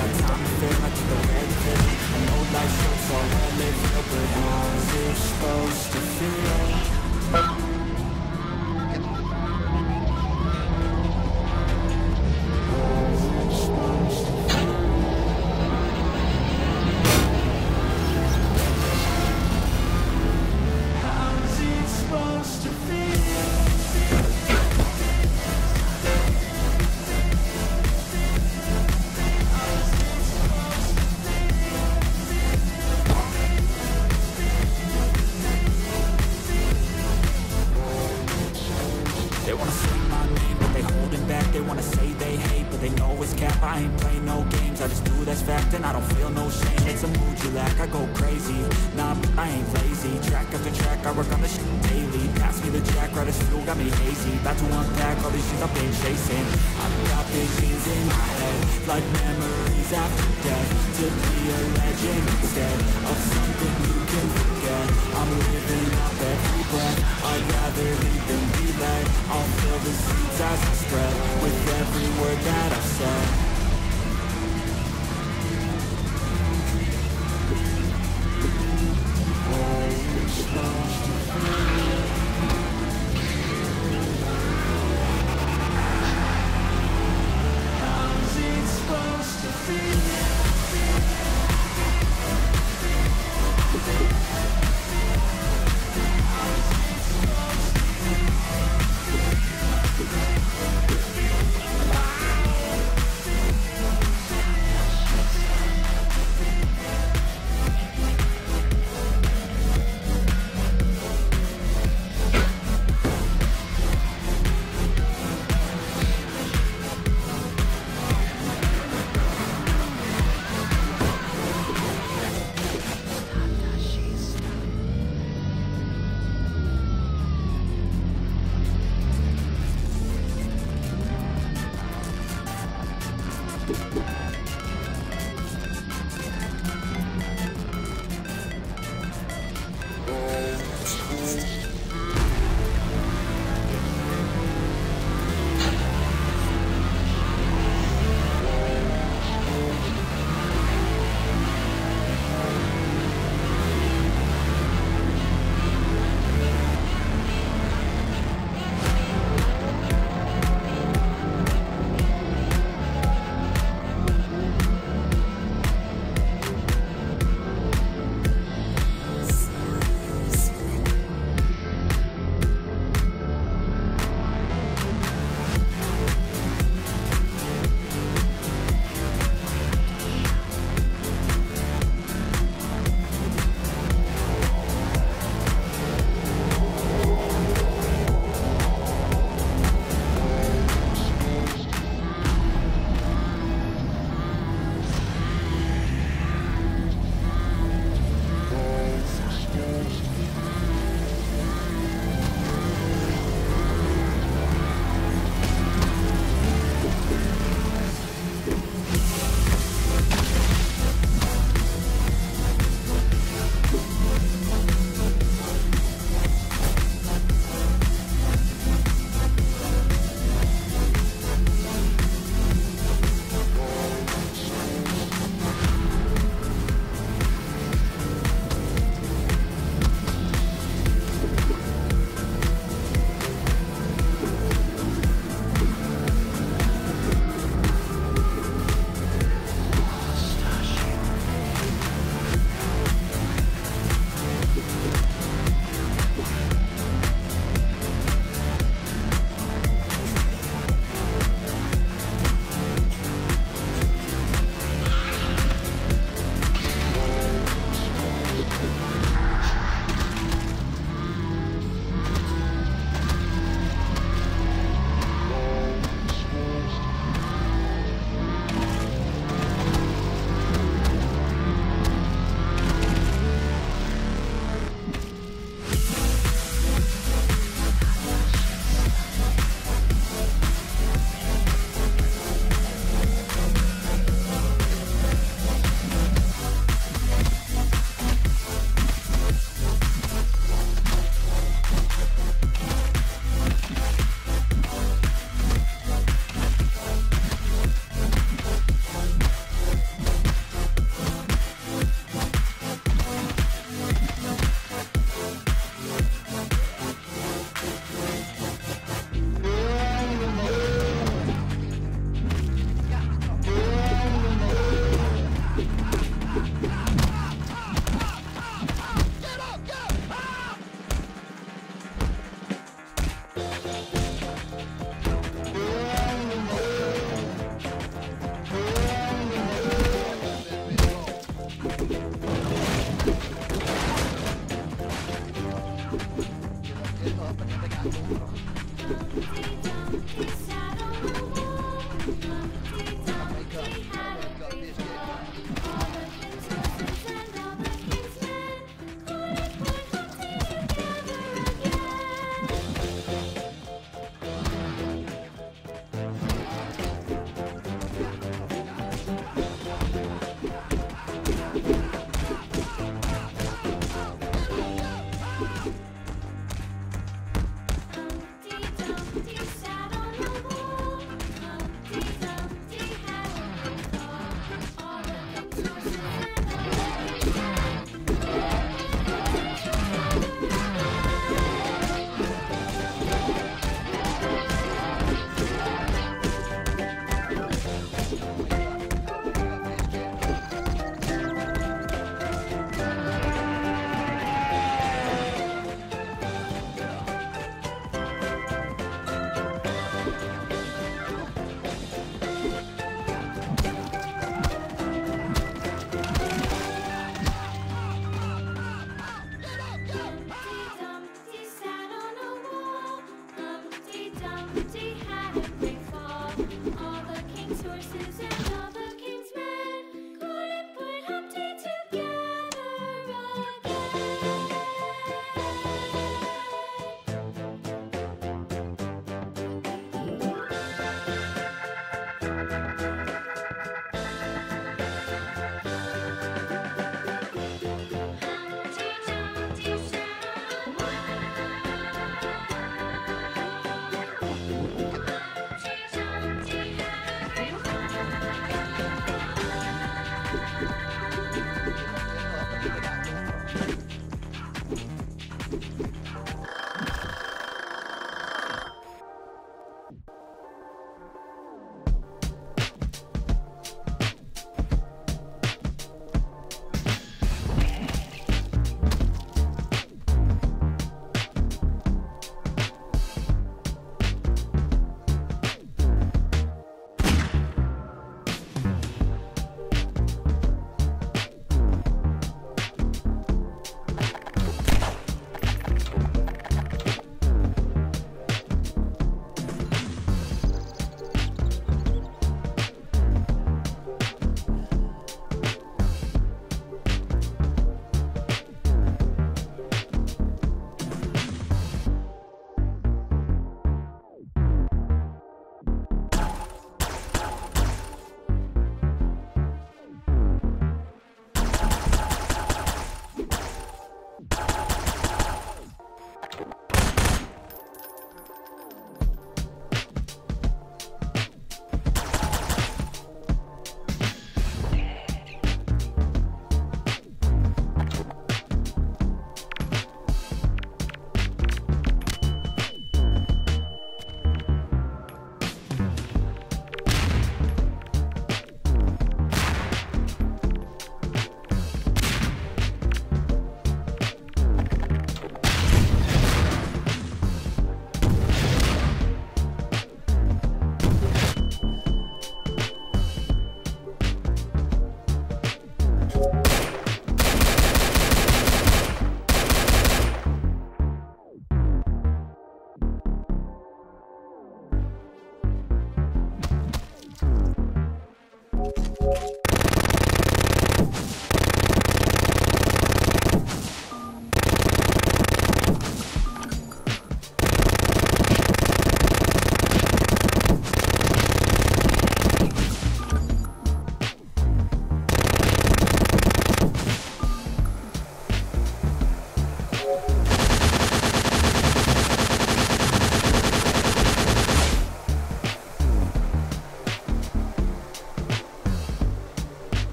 got time to feel, I took the red pill. I know life short, so I'll live real, but how's it supposed to feel? They wanna say my name, but they holding back. They wanna say they hate, but they know it's cap. I ain't play no games, I just do that's fact. And I don't feel no shame, it's a mood you lack. I go crazy, nah, but I ain't lazy. Track after track, I work on this shit daily. Pass me the jack, right as fuel, got me hazy. About to unpack all these shit I've been chasing. I've got visions in my head, like memories after death. To be a legend instead of something you can forget. I'm living up every breath, I'd rather lead than be led. I'll fill the seeds as I spread with every word that I've said.